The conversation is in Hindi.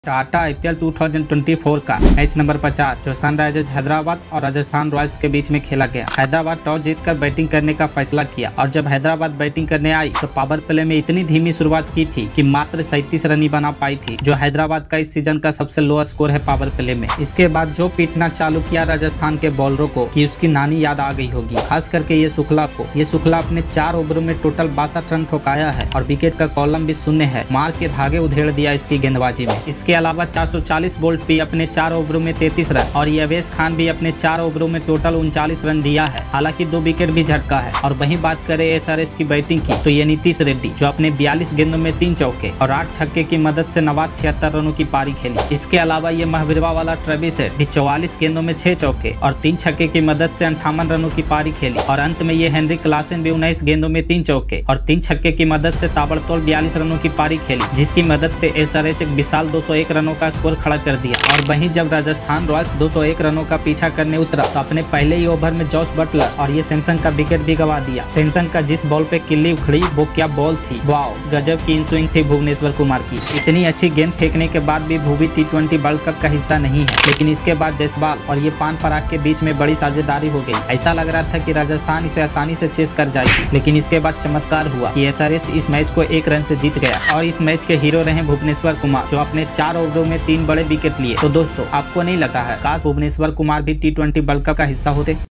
टाटा आईपीएल 2024 का मैच नंबर 50 जो सनराइजर्स हैदराबाद और राजस्थान रॉयल्स के बीच में खेला गया। हैदराबाद टॉस जीतकर बैटिंग करने का फैसला किया और जब हैदराबाद बैटिंग करने आई तो पावर प्ले में इतनी धीमी शुरुआत की थी कि मात्र 37 रन ही बना पाई थी, जो हैदराबाद का इस सीजन का सबसे लो स्कोर है पावर प्ले में। इसके बाद जो पीटना चालू किया राजस्थान के बॉलरों को कि उसकी नानी याद आ गई होगी, खास करके ये शुक्ला अपने 4 ओवरों में टोटल 62 रन ठोकाया है और विकेट का कॉलम भी शून्य है। मार के धागे उधेड़ दिया इसकी गेंदबाजी में। इसके अलावा 440 बोल्ट भी अपने 4 ओवरों में 33 रन और यवेश खान भी अपने 4 ओवरों में टोटल 39 रन दिया है। हालांकि 2 विकेट भी झटका है। और वहीं बात करें एसआरएच की बैटिंग की तो ये नीतीश रेड्डी जो अपने 42 गेंदों में 3 चौके और 8 छक्के की मदद से नवाज 76 रनों की पारी खेली। इसके अलावा ये महावीरवा वाला ट्रेविस हेड भी 44 गेंदों में 6 चौके और 3 छक्के की मदद से 58 रनों की पारी खेली। और अंत में ये हेनरी क्लासन भी 19 गेंदों में 3 चौके और 3 छक्के की मदद से ताबड़तोड़ 42 रनों की पारी खेली, जिसकी मदद से एसआरएच एक विशाल 201 रनों का स्कोर खड़ा कर दिया। और वहीं जब राजस्थान रॉयल्स 201 रनों का पीछा करने उतरा तो अपने पहले ही ओवर में जॉस बटलर और ये सैमसन का विकेट भी गवा दिया। सैमसन का जिस बॉल पे किल्ली उखड़ी वो क्या बॉल थी, वाओ, गजब की इनस्विंग थी भुवनेश्वर कुमार की। इतनी अच्छी गेंद फेंकने के बाद भी भुवी T20 वर्ल्ड कप का हिस्सा नहीं है, लेकिन इसके बाद जायसवाल और ये पान पराग के बीच में बड़ी साझेदारी हो गई। ऐसा लग रहा था कि राजस्थान इसे आसानी से चेस कर जाएगी, लेकिन इसके बाद चमत्कार हुआ कि एसआरएच इस मैच को 1 रन से जीत गया और इस मैच के हीरो रहे भुवनेश्वर कुमार जो अपने 4 ओवरों में 3 बड़े विकेट लिए। तो दोस्तों, आपको नहीं लगता है काश भुवनेश्वर कुमार भी T20 वर्ल्ड कप का हिस्सा होते?